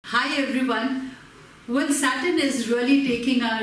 Hi everyone. Well, Saturn is really taking our,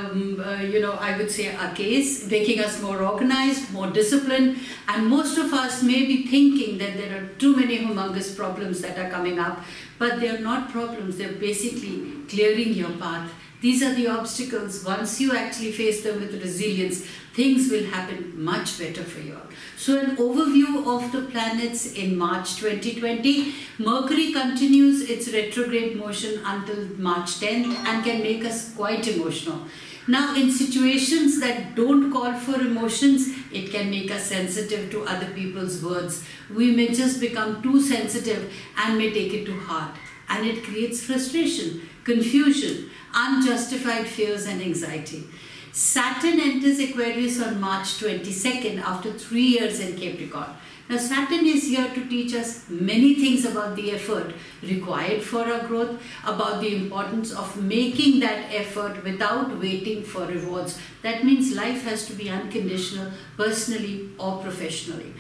I would say our case, making us more organized, more disciplined, and most of us may be thinking that there are too many humongous problems that are coming up, but they're not problems, they're basically clearing your path. These are the obstacles. Once you actually face them with resilience, things will happen much better for you all. So an overview of the planets in March 2020. Mercury continues its retrograde motion until March 10th and can make us quite emotional. Now, in situations that don't call for emotions, it can make us sensitive to other people's words. We may just become too sensitive and may take it to heart. And it creates frustration, confusion, unjustified fears and anxiety. Saturn enters Aquarius on March 22nd after 3 years in Capricorn. Now Saturn is here to teach us many things about the effort required for our growth, about the importance of making that effort without waiting for rewards. That means life has to be unconditional, personally or professionally.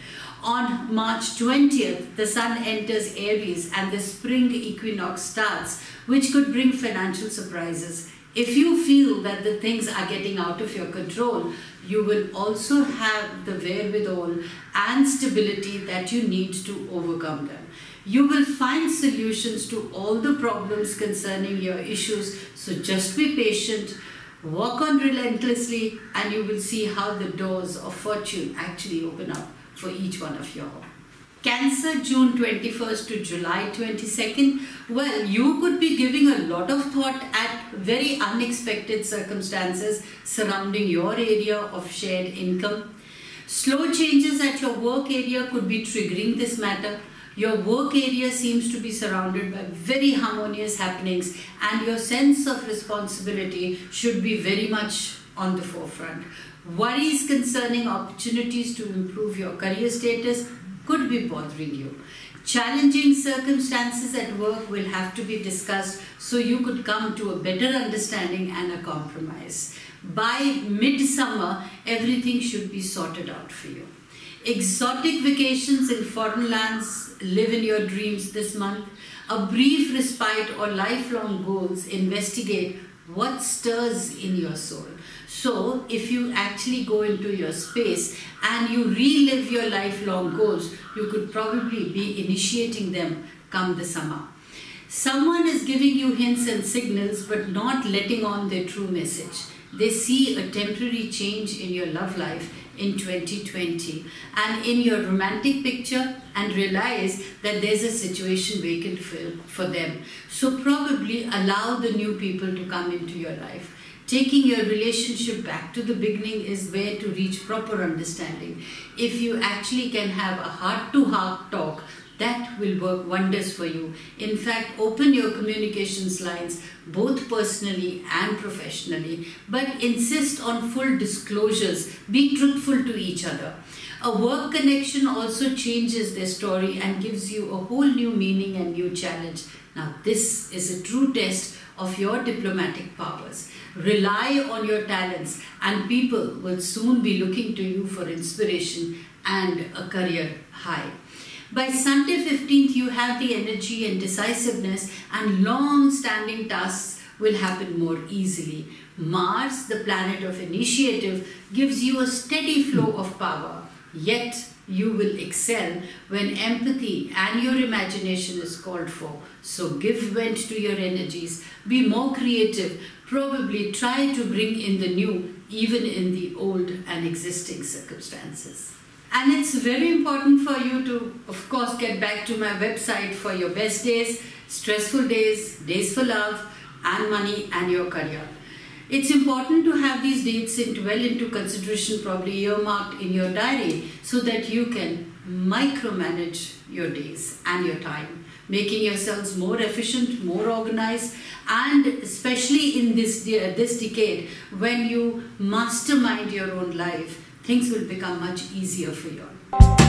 On March 20th, the Sun enters Aries and the spring equinox starts, which could bring financial surprises. If you feel that the things are getting out of your control, you will also have the wherewithal and stability that you need to overcome them. You will find solutions to all the problems concerning your issues, so just be patient, work on relentlessly, and you will see how the doors of fortune actually open up for each one of you all. Cancer, June 21st to July 22nd. Well, you could be giving a lot of thought at very unexpected circumstances surrounding your area of shared income. Slow changes at your work area could be triggering this matter. Your work area seems to be surrounded by very harmonious happenings, and your sense of responsibility should be very much on the forefront. Worries concerning opportunities to improve your career status could be bothering you. Challenging circumstances at work will have to be discussed so you could come to a better understanding and a compromise. By midsummer, everything should be sorted out for you. Exotic vacations in foreign lands live in your dreams this month. A brief respite or lifelong goals investigate what stirs in your soul. So, if you actually go into your space and you relive your lifelong goals, you could probably be initiating them come the summer. Someone is giving you hints and signals but not letting on their true message. They see a temporary change in your love life in 2020 and in your romantic picture and realize that there's a situation vacant for them. So probably allow the new people to come into your life. Taking your relationship back to the beginning is where to reach proper understanding. If you actually can have a heart-to-heart talk, that will work wonders for you. In fact, open your communications lines both personally and professionally, but insist on full disclosures. Be truthful to each other. A work connection also changes their story and gives you a whole new meaning and new challenge. Now, this is a true test of your diplomatic powers. Rely on your talents and people will soon be looking to you for inspiration and a career high. By Sunday 15th, you have the energy and decisiveness, and long-standing tasks will happen more easily. Mars, the planet of initiative, gives you a steady flow of power, yet you will excel when empathy and your imagination is called for. So give vent to your energies, be more creative, probably try to bring in the new even in the old and existing circumstances. And it's very important for you to, of course, get back to my website for your best days, stressful days, days for love and money and your career. It's important to have these dates well into consideration, probably earmarked in your diary, so that you can micromanage your days and your time, making yourselves more efficient, more organized, and especially in this decade, when you mastermind your own life, things will become much easier for you.